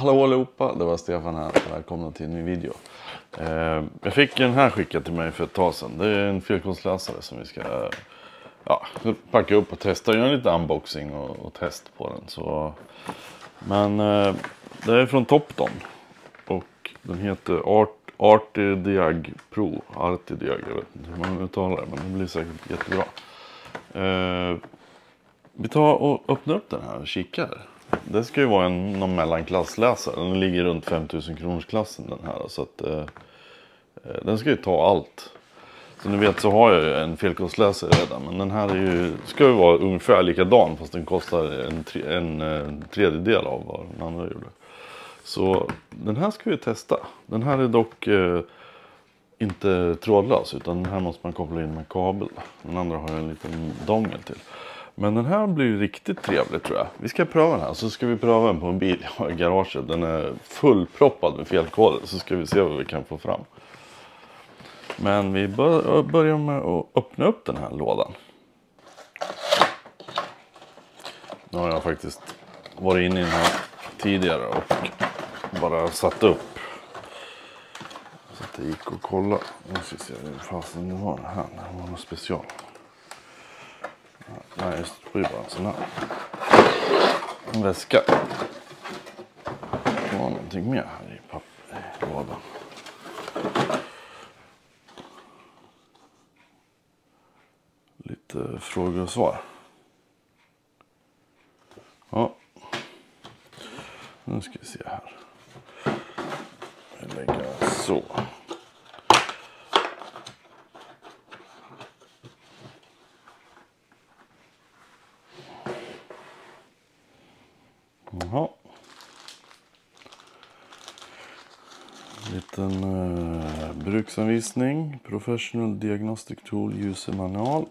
Hallå allihopa, det var Stefan här. Välkomna till en ny video. Jag fick den här skickad till mig för ett tag sedan. Det är en felkonstläsare som vi ska packa upp och testa. Göra lite unboxing och test på den. Så. Men det är från Topdon. Och den heter Artidiag Pro. Artidiag, jag vet inte hur man uttalar det, men det blir säkert jättebra. Vi tar och öppnar upp den här och kikar. Det ska ju vara någon mellanklassläsare. Den ligger runt 5000 kronors klassen den här. Så att den ska ju ta allt. Så ni vet så har jag en felkonstläsare redan. Men den här ska ju vara ungefär likadan. Fast den kostar en tredjedel av vad den andra gjorde. Så den här ska vi testa. Den här är dock inte trådlös. Utan den här måste man koppla in med kabel. Den andra har jag en liten dongel till. Men den här blir riktigt trevlig tror jag. Vi ska pröva den här. Så ska vi pröva den på en bil i garaget. Den är fullproppad med felkoder. Så ska vi se vad vi kan få fram. Men vi börjar med att öppna upp den här lådan. Nu har jag faktiskt varit inne i den här tidigare. Och bara satt upp. Så att det gick att kolla. Nu ska vi se hur fasen det var här. Det var något special. Nej, just det var bara en sån här. En väska. Det var någonting mer här i lådan. Lite frågor och svar. Ja. Nu ska vi se här. Jag lägger så. Jaha. Liten bruksanvisning. Professional Diagnostic Tool User Manual.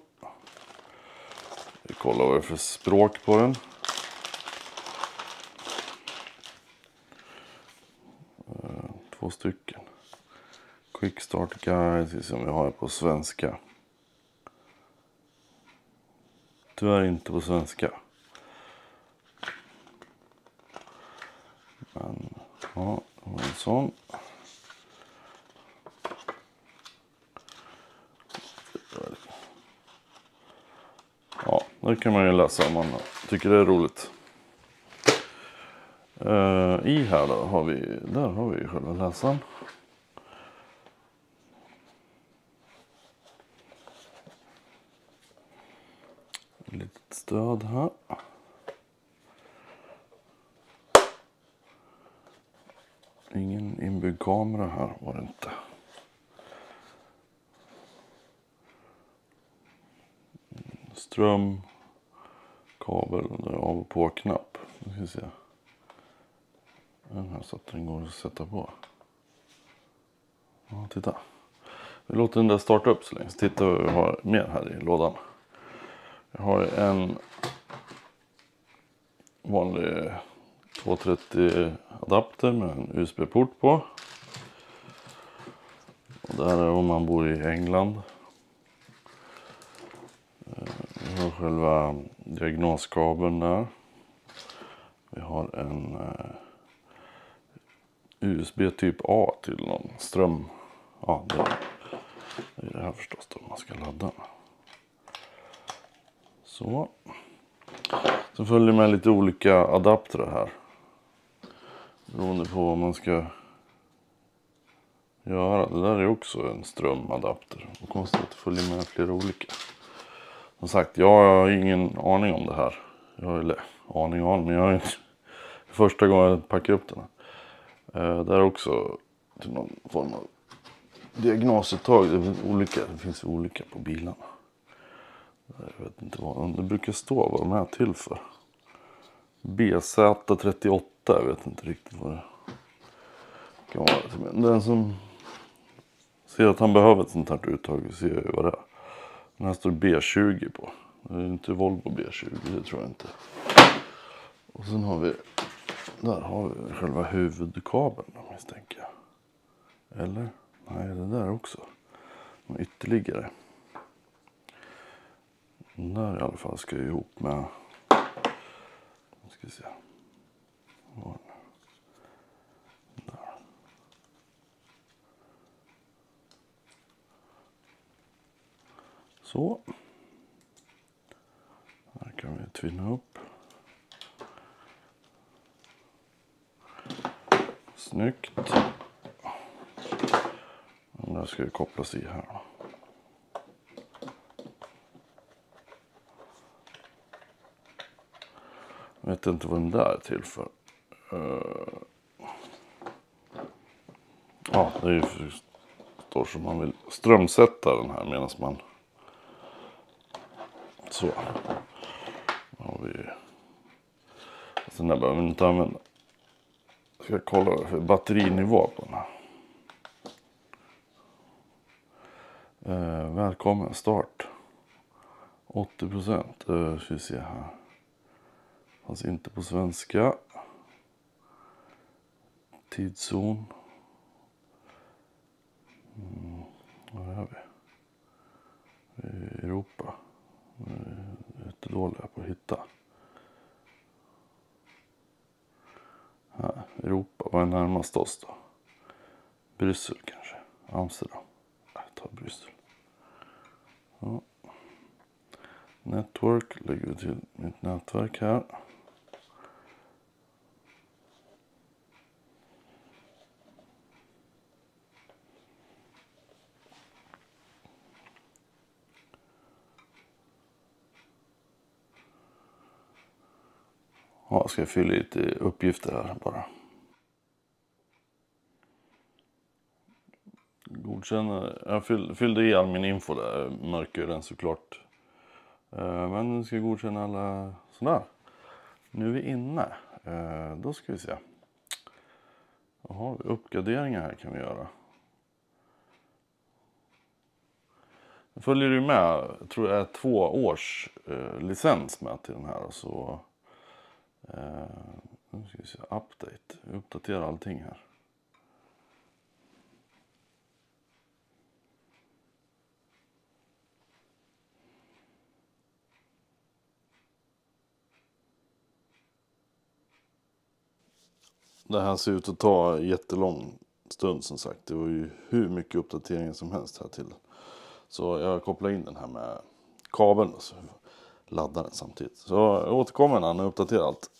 Vi kollar vad det är för språk på den. Två stycken. Quick Start Guide som vi har på svenska. Tyvärr inte på svenska. Men ja, det var en sån. Ja, det kan man ju läsa om man tycker det är roligt. I här då har vi själva läsaren. Litet stöd här. Ingen inbyggd kamera här var det inte. Ström, kabel och av och på knapp. Nu ska vi se. Den här så att den går att sätta på. Ja, titta. Vi låter den där starta upp så länge. Så titta vad vi har mer här i lådan. Jag har en vanlig 230 adapter med en USB-port på. Och där är om man bor i England. Vi har själva diagnoskabeln där. Vi har en USB typ A till någon ström. Ja, det är det här förstås då man ska ladda. Så. Så följer med lite olika adapter här. Beroende på vad man ska göra. Det där är också en strömadapter. Och konstigt att det följer med flera olika. Som sagt, jag har ingen aning om det här. Men jag har inte. Första gången jag packar upp den här. Det är också till någon form av diagnosuttag. Det finns olika på bilarna. Jag vet inte vad det brukar stå vad de är till för. BZ38, jag vet inte riktigt vad det kan vara. Men den som ser att han behöver ett sånt här uttag, vi ser ju vad det är. Den här står B20 på. Det är inte Volvo B20, det tror jag inte. Och sen har vi, där har vi själva huvudkabeln misstänker jag. Eller? Nej, det där också. Och ytterligare. Den där i alla fall ska ju ihop med. Nu ska vi se. Så. Här kan vi tvinna upp. Snyggt. Och där ska vi kopplas i här då. Jag vet inte vad den där är till för. Ja, det är ju förstår som man vill strömsätta den här medan man. Så. Har vi. Sen där behöver vi inte använda. Ska jag kolla för batterinivå på den här. Välkommen start. 80%. Ska vi se här. Fanns inte på svenska. Tidszon. Vad är vi? Europa. Jättedåliga på att hitta. Här, Europa. Vad är närmast oss då? Bryssel kanske. Amsterdam. Jag tar Bryssel. Ja. Network. Lägger vi till mitt nätverk här. Ja, ska jag fylla lite uppgifter här bara. Godkänna. Jag fyllde i all min info där. Mörker den såklart. Men nu ska jag godkänna alla sådär. Nu är vi inne. Då ska vi se. Jaha, uppgraderingar här kan vi göra. Jag följer ju med. Jag tror det är 2 års licens med till den här. Så nu ska vi se. Update. Vi uppdaterar allting här. Det här ser ut att ta jättelång stund som sagt. Det var ju hur mycket uppdateringar som helst här till. Så jag kopplar in den här med kabeln och så laddar den samtidigt. Så jag återkommer när jag uppdaterar allt.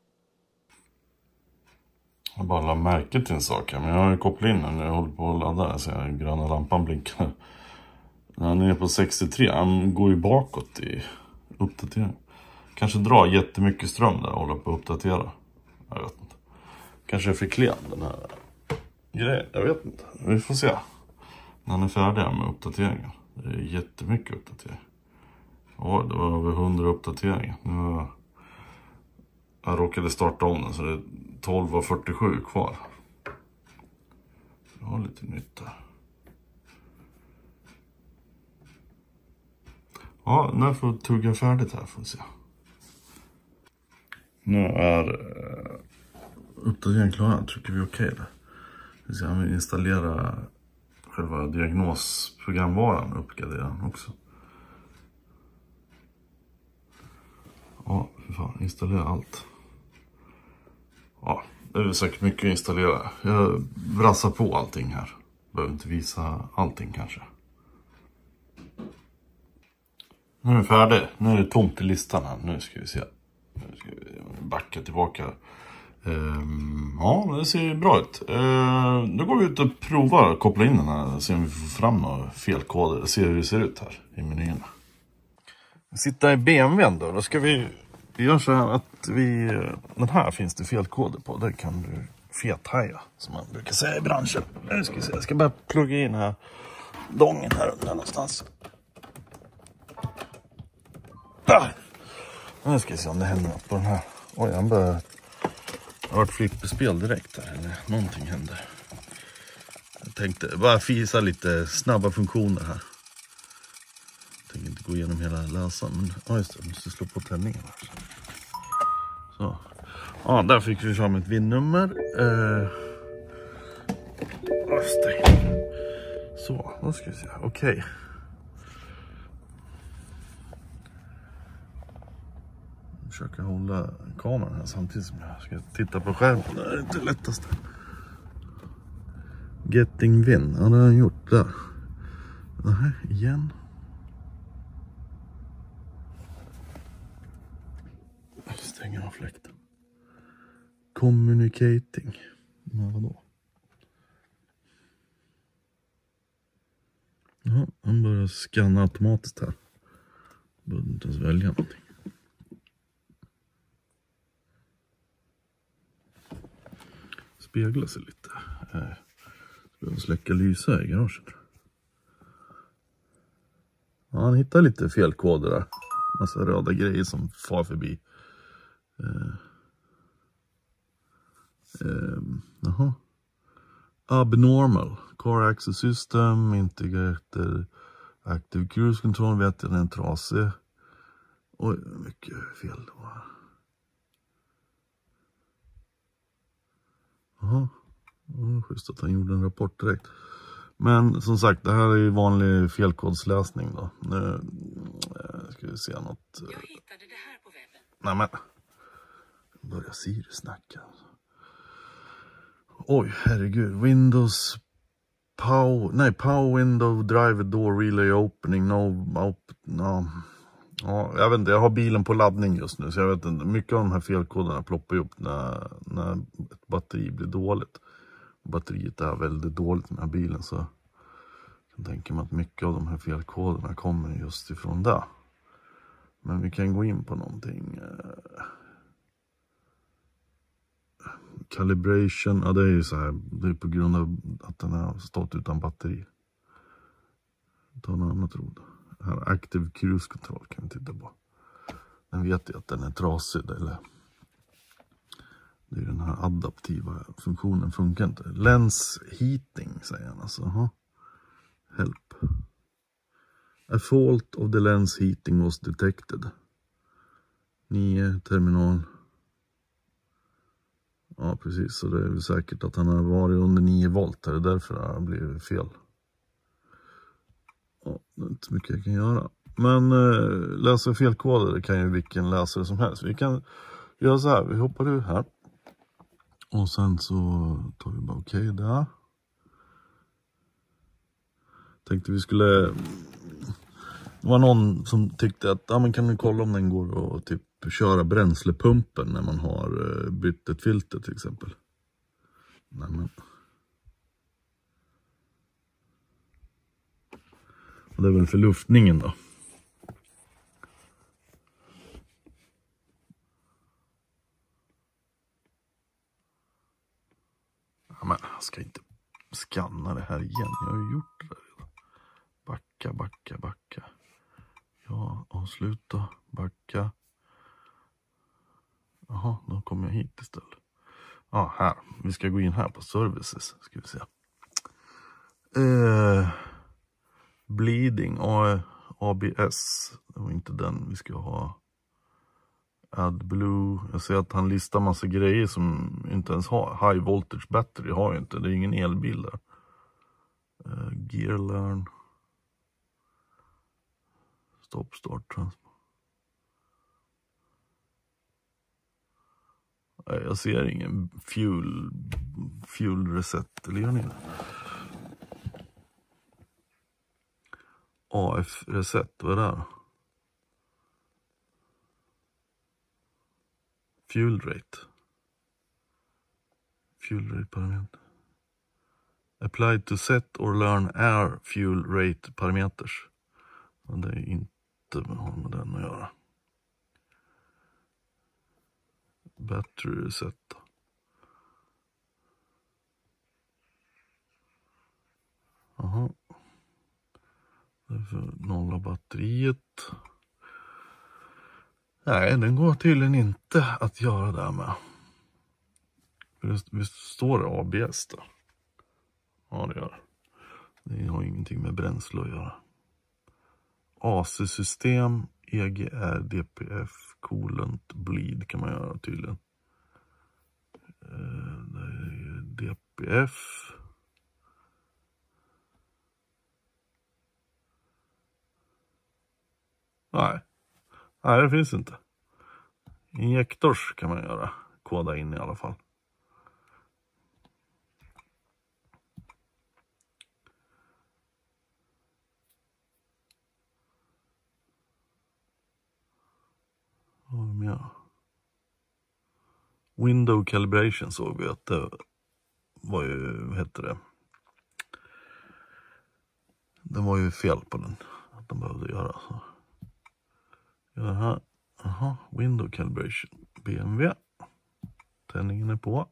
Jag bara la märke till en sak här. Men jag har ju kopplat in den när jag håller på att ladda. Så jag gröna lampan blinkar. När han är på 63. Han går ju bakåt i uppdatering. Kanske drar jättemycket ström där och håller på att uppdatera. Jag vet inte. Kanske är för klen den här grejen. Jag vet inte. Vi får se. När han är färdig med uppdateringen. Det är jättemycket uppdatering. Ja, det var över 100 uppdateringar. Nu jag råkade starta om den så det är 12:47 kvar. Jag har lite nytt där. Ja, nu får jag tugga färdigt här får vi se. Nu är uppdateringen klar. Trycker vi okej där. Vi ska installera själva diagnosprogramvaran och uppgradera den också. Ja, för fan, installera allt. Ja, det är säkert mycket att installera. Jag brassar på allting här. Behöver inte visa allting kanske. Nu är det färdig. Nu är det tomt i listan här. Nu ska vi se. Nu ska vi backa tillbaka. Ja, det ser bra ut. Då går vi ut och provar att koppla in den här. Se om vi får fram några felkoder. Se hur det ser ut här i menyerna. Sitta i BMWn då. Då ska vi göra så här att den här finns det felkoder på. Där kan du fethaja som man brukar säga i branschen. Nu ska vi se. Jag ska bara plugga in här. Dongen här under någonstans. Nu ska vi se om det händer något på den här. Oj, han börjar. Det har varit flipperspel direkt där. Eller någonting händer. Jag tänkte bara fisa lite snabba funktioner här. Jag tänker inte gå igenom hela läsaren. Men ja, just det, jag måste slå på tändningen här. Så. Ja, där fick vi fram ett vinnummer. Så, då ska vi se. Okej. Försöka hålla kameran här samtidigt som jag ska titta på skärmen. Det är inte lättast. Getting win. Ja, det har jag gjort där. Det här igen. communicating. Men vadå? Ja, han börjar scanna automatiskt här. Behöver inte ens välja någonting. Spegla sig lite. Ska släcka lysa i garaget. Ja, han hittar lite felkoder där. Massa röda grejer som far förbi. Jaha. Abnormal. Car access system. Integrator. Active cruise control. Vet jag, den är trasig. Oj, mycket fel då. Jaha. Schysst att han gjorde en rapport direkt. Men som sagt, det här är ju vanlig felkodsläsning då. Nu ska vi se något. Jag hittade det här på webben. Nej men. Börjar Siri snacka. Oj, herregud. Windows power window driver door relay opening no. Ja, jag vet inte, jag har bilen på laddning just nu så jag vet inte. Mycket av de här felkoderna ploppar upp när ett batteri blir dåligt. Batteriet är väldigt dåligt med den här bilen så jag kan tänka mig att mycket av de här felkoderna kommer just ifrån det. Men vi kan gå in på någonting. Calibration, ja det är ju så här, det är på grund av att den har stått utan batteri. Ta något annat ord. Här, Active Cruise Control kan vi titta på. Den vet ju att den är trasig eller det är den här adaptiva funktionen funkar inte. Lens heating säger han alltså. Aha. Help. A fault of the lens heating was detected. 9 terminal. Ja precis, så det är väl säkert att han har varit under 9 volt. Det är därför det har blivit fel. Ja, det är inte så mycket jag kan göra. Men läsa felkoder kan ju vilken läsare som helst. Vi kan göra så här, vi hoppar ur här. Och sen så tar vi bara okej där. Tänkte vi skulle. Det var någon som tyckte att ja, men kan du kolla om den går att typ köra bränslepumpen när man har bytt ett filter till exempel. Nej, men. Och det är väl för luftningen då. Ja, men jag ska inte scanna det här igen. Jag har ju gjort det redan. Backa. Ja, avsluta. Backa. Jaha, då kommer jag hit istället. Ja, här. Vi ska gå in här på services. Ska vi se. Bleeding. ABS. Det var inte den vi ska ha. AdBlue. Jag ser att han listar massa grejer som inte ens har. High voltage battery har ju inte. Det är ingen elbil där. Gearlearn. Start transport. Nej, jag ser ingen fuel reset. Eller gör ni det? AF reset, vad är det här? Fuel rate parameter. Applied to set or learn air fuel rate parameters. Men det är inte med den att göra. Battery reset. Jaha. Därför nolla batteriet. Nej, den går tydligen inte att göra där med. Visst står det ABS då? Ja, det gör. Det har ingenting med bränsle att göra. AC-system, EGR, DPF, coolant, bleed kan man göra tydligen. Det är DPF. Nej, det finns inte. Injektors kan man göra. Koda in i alla fall. Window calibration såg vi att det var ju, vad heter det? Det var ju fel på den. Att de behövde göra så. Jaha, aha, window calibration. BMW. Tändningen är på.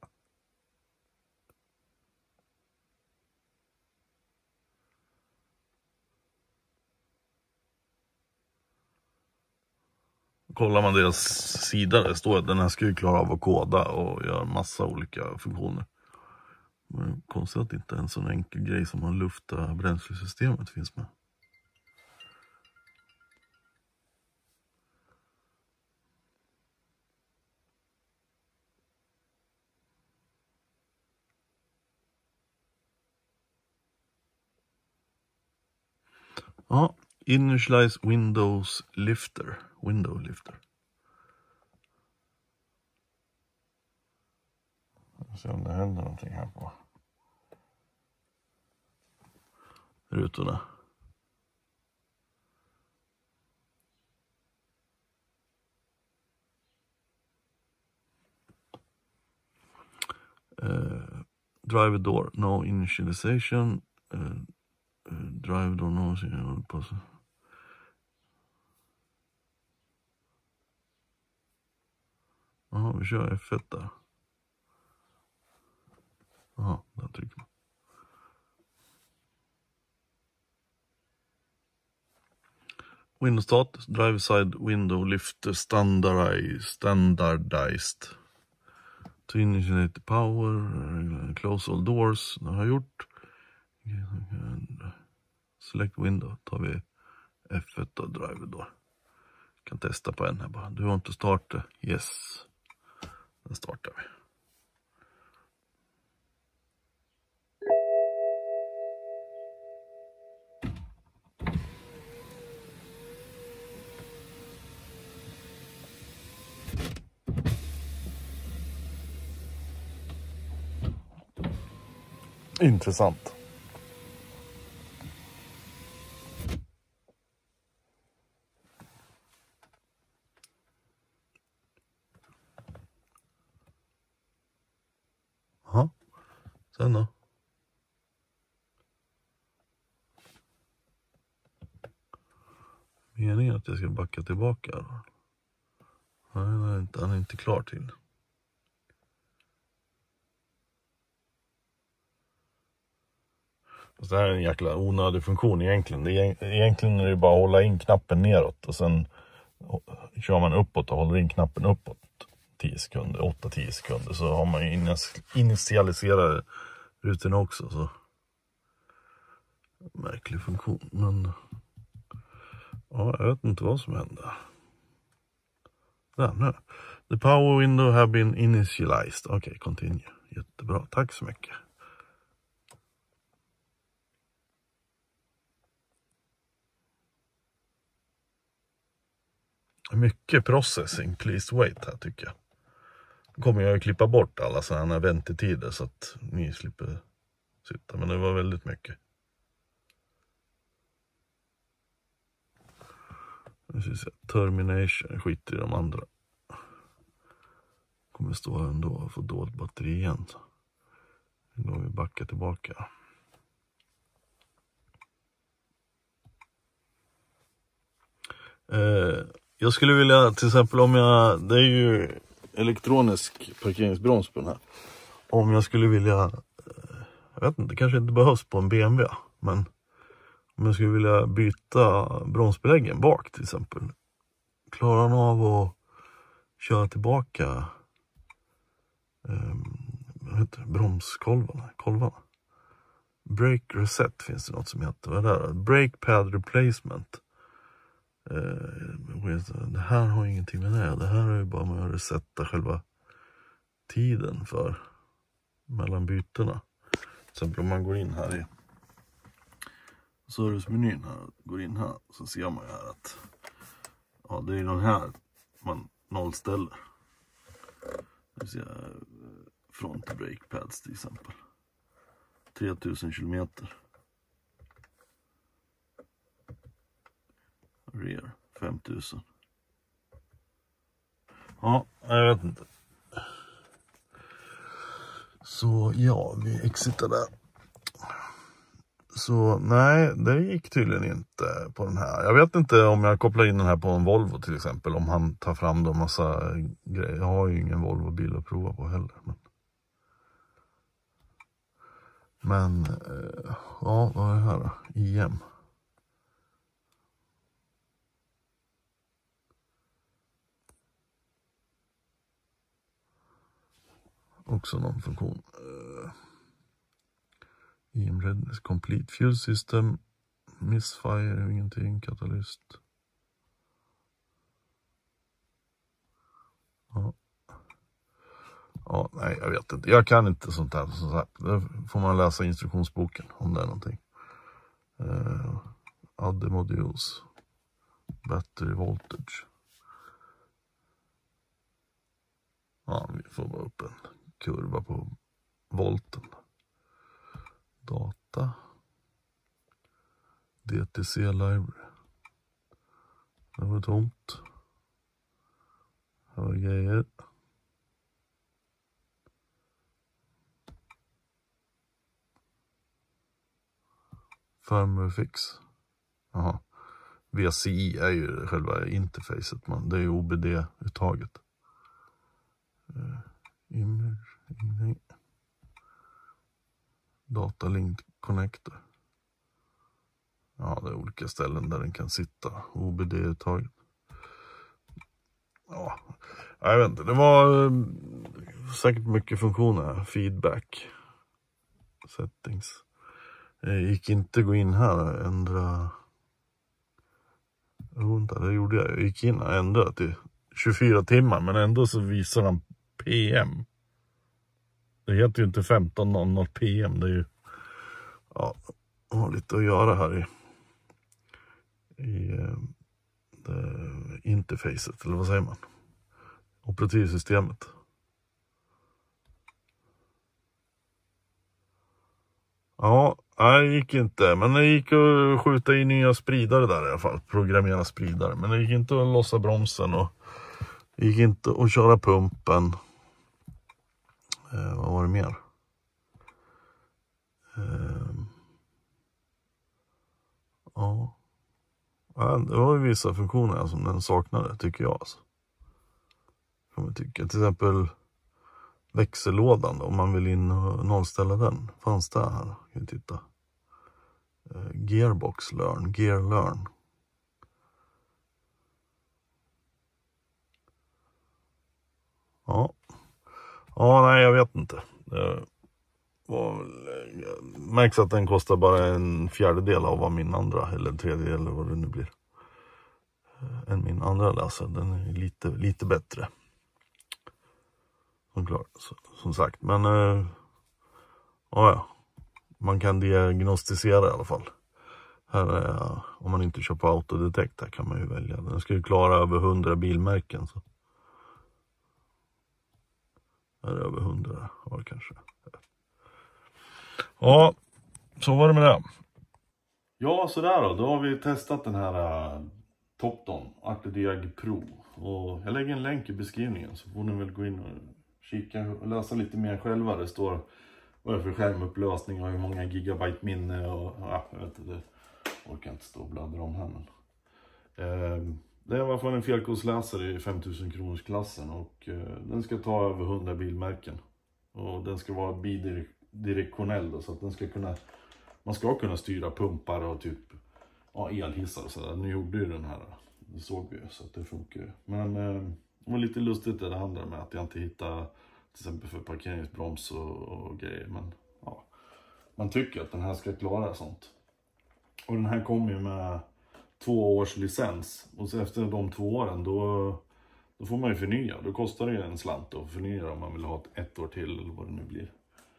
Kollar man deras sida, det står att den här ska ju klara av att koda och göra massa olika funktioner. Men konstigt att inte en sån enkel grej som att lufta bränslesystemet finns med. Ja, initialize Windows lifter. Window lifter. Jag ser om det händer någonting här på rutorna. Driver door, no initialization. Drive door, no initialization. Jaha, vi kör F1 där. Jaha, där trycker man. Windows status, drive side window lifter standardized. To initiate the power, close all doors, det har jag gjort. Select window, tar vi F1 och driver då. Kan testa på en här bara. Du har inte startat. Yes. Den startar vi. Intressant. Ja, sen då? Meningen att jag ska backa tillbaka. Nej, han är inte klar till. Så det här är en jäkla onödig funktion egentligen. Egentligen är det bara att hålla in knappen neråt och sen kör man uppåt och håller in knappen uppåt 10 sekunder, 8-10 sekunder, så har man ju initialiserat rutorna också. Så märklig funktion, men ja, jag vet inte vad som hände. Där, nu. The power window have been initialized. Okej, continue. Jättebra, tack så mycket. Mycket processing, please wait här tycker jag. Då kommer jag att klippa bort alla sådana här väntetider så att ni slipper sitta. Men det var väldigt mycket. Termination, skit i de andra. Kommer stå här ändå och få dolt batteri igen. Då vi backar tillbaka. Jag skulle vilja till exempel om jag, det är ju elektronisk parkeringsbroms på den här. Om jag skulle vilja, jag vet inte, det kanske inte behövs på en BMW, men om jag skulle vilja byta bromsbeläggen bak till exempel. Klarar han av att köra tillbaka bromskolvarna? Brake reset finns det något som heter. Vad är det? Brake pad replacement. Det här har ingenting med det. Det här är ju bara med att resetta själva tiden för mellan bytena. Till exempel om man går in här i servicemenyn här, går in här, så ser man ju här att ja, det är den här man nollställer. Det vill säga front brake pads till exempel. 3000 kilometer. Rear 5000. Ja, jag vet inte. Så ja, vi exitade. Så nej, det gick tydligen inte på den här. Jag vet inte om jag kopplar in den här på en Volvo till exempel. Om han tar fram då massa grejer. Jag har ju ingen Volvo-bil att prova på heller. Men ja, vad är det här då? IM. Också någon funktion. IM Readiness Complete Fuel System. Misfire, ingenting. Katalyst. Ja. Ja, nej, jag vet inte. Jag kan inte sånt här. Som sagt. Då får man läsa instruktionsboken om det är någonting. Add modules. Battery voltage. Ja, vi får bara upp en kurva på volten. Data. DTC library. Det var tomt. Här var grejer. Firmware fix. Jaha. VCI är ju själva interfacet. Det är ju OBD-uttaget. Image. Ingenting. Data link connector. Ja, det är olika ställen där den kan sitta. OBD-uttaget. Ja, jag vet inte. Det var säkert mycket funktioner. Feedback. Settings. Jag gick inte gå in här och ändra. Det gjorde jag. Jag gick in och ändrade till 24 timmar. Men ändå så visar han PM. Det heter ju inte 15.00 PM. Det är ju. Ja, har lite att göra här i interfacet. Eller vad säger man? Operativsystemet. Ja, det gick inte. Men det gick att skjuta i nya spridare där i alla fall. Programmera spridare. Men det gick inte att lossa bromsen. Och det gick inte att köra pumpen. Vad var det mer? Ja. Det var ju vissa funktioner som den saknade, tycker jag. Alltså. Kan man tycka. Till exempel växellådan, om man vill in och nollställa den. Fanns det här? Kan vi titta. Gearbox learn, gear learn. Ja. Ja, nej, jag vet inte. Märks att den kostar bara en fjärdedel av vad min andra, eller en tredjedel eller vad det nu blir. Än min andra läsare. Den är lite bättre. Som sagt, men ja, man kan diagnostisera i alla fall. Här är, om man inte kör på autodetect, här kan man ju välja. Den ska ju klara över 100 bilmärken. Så. Här är över 100 var kanske. Ja, så var det med det. Ja, sådär då. Då har vi testat den här Topdon Artediag Pro. Och jag lägger en länk i beskrivningen så får ni väl gå in och kika och läsa lite mer själva. Det står vad det är för skärmupplösning och hur många gigabyte minne och ja, jag vet inte. Jag orkar inte stå och bläddra om här. Men. Det är i alla fall en fjärrkodsläsare i 5000 kronors klassen och den ska ta över 100 bilmärken. Och den ska vara bidirektionell då, så att den ska kunna, man ska kunna styra pumpar och typ elhissar och sådär. Nu gjorde ju den här, det såg vi ju så att det funkar ju. Men det var lite lustigt det andra med att jag inte hittade till exempel för parkeringsbroms och grejer. Men ja, man tycker att den här ska klara sånt. Och den här kommer ju med 2 års licens. Och så efter de 2 åren då får man ju förnya. Då kostar det ju en slant att förnya om man vill ha 1 år till eller vad det nu blir.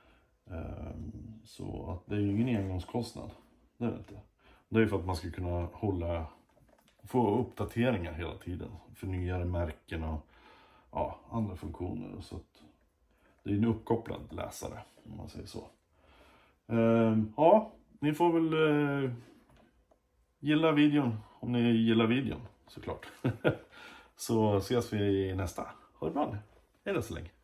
Så att det är ju ingen engångskostnad. Det är det inte. Det är ju för att man ska kunna få uppdateringar hela tiden. Förnyade märken och andra funktioner. Så att det är en uppkopplad läsare om man säger så. Ja, ni får väl gilla videon om ni gillar videon såklart. Så ses vi i nästa. Ha det bra nu. Hej då så länge.